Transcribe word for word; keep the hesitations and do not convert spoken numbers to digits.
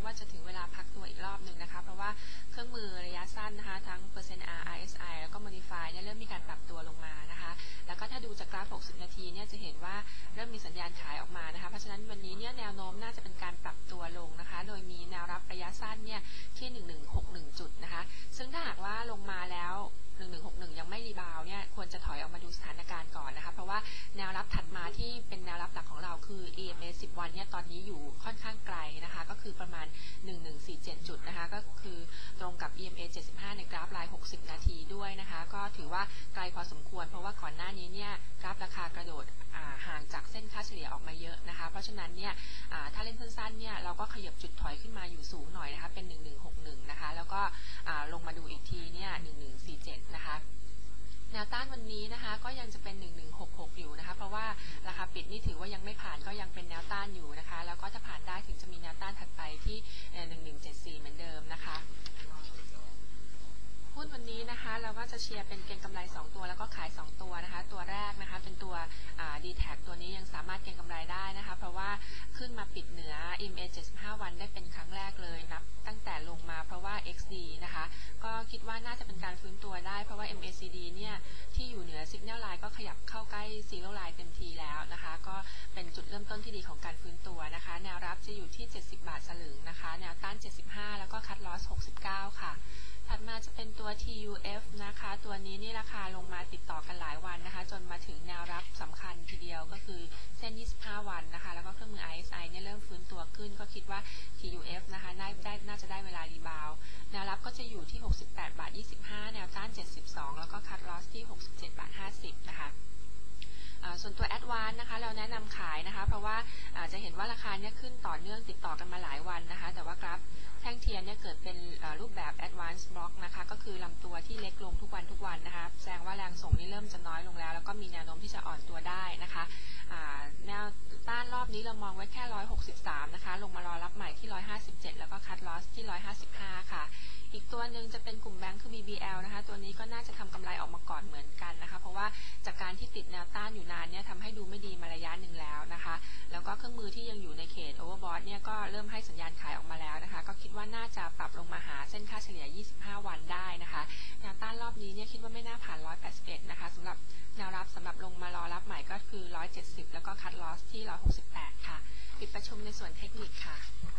ว่าจะถึงเวลาพักตัวอีกรอบหนึ่งนะคะเพราะว่าเครื่องมือระยะสั้นนะคะทั้ง เปอร์เซ็นต์ อาร์ อาร์ เอส ไอ แล้วก็ Modify เนี่ยเริ่มมีการปรับตัวลงมานะคะแล้วก็ถ้าดูจากกราฟหกสิบนาทีเนี่ยจะเห็นว่าเริ่มมีสัญญาณขายออกมานะคะเพราะฉะนั้นวันนี้เนี่ยแนวโน้มน่าจะเป็นการปรับตัวลงนะคะโดยมีแนวรับระยะสั้นเนี่ยที่หนึ่งหนึ่งหกหนึ่งจุดนะคะซึ่งถ้าหากว่าลงมาแล้วหนึ่งหนึ่งหกหนึ่งยังไม่รีบาวเนี่ยควรจะถอยออกมาดูสถานการณ์ก่อนนะคะเพราะว่าแนวรับถัดมาที่เป็นแนวรับหลักของเราคือ อี เอ็ม เอ สิบวันเนี่ยตอนนี้อยู่ค่อนข้างไกลนะคะก็คือประมาณหนึ่งหนึ่งสี่เจ็ดจุดนะคะก็คือตรงกับ อี เอ็ม เอ เจ็ดสิบห้าในกราฟรายหกสิบนาทีด้วยนะคะก็ถือว่าไกลพอสมควรเพราะว่าก่อนหน้านี้เนี่ยกราฟราคากระโดดห่างจากเส้นค่าเฉลี่ยออกมาเยอะนะคะเพราะฉะนั้นเนี่ยถ้าเล่นสั้นๆเนี่ยเราก็ขยับจุดถอยขึ้นมาอยู่สูงหน่อยนะคะเป็นหนึ่งหนึ่งหกหนึ่งนะคะแล้วก็ลงมาดูอีกทีเนี่ยหนึ่งหนึ่งสี่เจ็ดนะคะแนวต้านวันนี้นะคะก็ยังจะเป็นหนึ่งหนึ่งหกหกอยู่นะคะเพราะว่าราคาปิดนี่ถือว่ายังไม่ผ่านก็ยังเป็นแนวต้านอยู่นะคะแล้วก็ถ้าผ่านได้ถึงจะมีแนวต้านถัดไปที่หนึ่งหนึ่งเจ็ดสี่เหมือนเดิมนะคะหุ้นวันนี้นะคะเราก็จะเชียร์เป็นเก็งกำไรสองตัวแล้วก็ขายสองตัวนะคะตัวแรกนะคะเป็นตัว ดี แท็ก ตัวนี้ยังสามารถเก็งกำไรได้นะคะเพราะว่าขึ้นมาปิดเหนือ อี เอ็ม เอ เจ็ดสิบห้าวันได้เป็นครั้งแรกเลยนับตั้งแต่ลงมาเพราะว่า เอ็กซ์ ดี นะคะก็คิดว่าน่าจะเป็นการฟื้นตัวได้เพราะว่า เอ็ม เอ ซี ดี เนี่ยที่อยู่เหนือ Signal Line ก็ขยับเข้าใกล้ Zero Line เต็มทีแล้วนะคะก็เป็นจุดเริ่มต้นที่ดีของการฟื้นตัวนะคะแนวรับจะอยู่ที่เจ็ดสิบบาทสลึงนะคะแนวต้านเจ็ดสิบห้าแล้วก็คัทลอสหกสิบเก้าค่ะถัดมาจะเป็นตัว ที ยู เอฟ นะคะตัวนี้นี่ราคาลงมาติดต่อกันหลายวันนะคะจนมาถึงแนวรับสำคัญทีเดียวก็คือเส้นยี่สิบห้าวันนะคะแล้วก็เครื่องมือ อาร์ เอส ไอ เนี่ยเริ่มฟื้นตัวขึ้นก็คิดว่า ที ยู เอฟ นะคะได้ได้น่าจะได้เวลารีบาวแนวรับก็จะอยู่ที่หกสิบแปดบาทยี่สิบห้าแนวต้านเจ็ดสิบสองแล้วก็คัทลอสที่หกสิบเจ็ดบาทห้าสิบนะคะส่วนตัว Advance นะคะเราแนะนำขายนะคะเพราะว่าจะเห็นว่าราคาเนี่ยขึ้นต่อเนื่องติดต่อกันมาหลายวันนะคะแต่ว่ากราฟแท่งเทียนเนี่ยเกิดเป็นรูปแบบ Advance Block นะคะก็คือลำตัวที่เล็กลงทุกวันทุกวันนะคะแสดงว่าแรงส่งนี่เริ่มจะน้อยลงแล้วแล้วก็มีแนวโน้มที่จะอ่อนตัวได้นะคะแนวต้านรอบนี้เรามองไว้แค่หนึ่งร้อยหกสิบสามนะคะลงมารอรับใหม่ที่หนึ่งร้อยห้าสิบเจ็ดแล้วก็คัทลอสที่หนึ่งร้อยห้าสิบห้าค่ะอีกตัวหนึ่งจะเป็นกลุ่มแบงค์คือ บี บี แอล นะคะตัวนี้ก็น่าจะทำกำไรออกมาก่อนเหมือนกันนะคะเพราะว่าจากการที่ติดแนวต้านอยู่นานเนี่ยทำให้ดูไม่ดีมาระยะหนึ่งแล้วนะคะแล้วก็เครื่องมือที่ยังอยู่ในเขตโอเวอร์บอทเนี่ยก็เริ่มให้สัญญาณขายออกมาแล้วนะคะก็คิดว่าน่าจะปรับลงมาหาเส้นค่าเฉลี่ยยี่สิบห้าวันได้นะคะแนวต้านรอบนี้เนี่ยคิดว่าไม่น่าผ่านหนึ่งร้อยแปดสิบเอ็ดนะคะสำหรับแนวรับสำหรับลงมารอรับใหม่ก็คือหนึ่งร้อยเจ็ดสิบแล้วก็คัทลอสที่หนึ่งร้อยหกสิบแปดค่ะปิดประชุมในส่วนเทคนิคค่ะ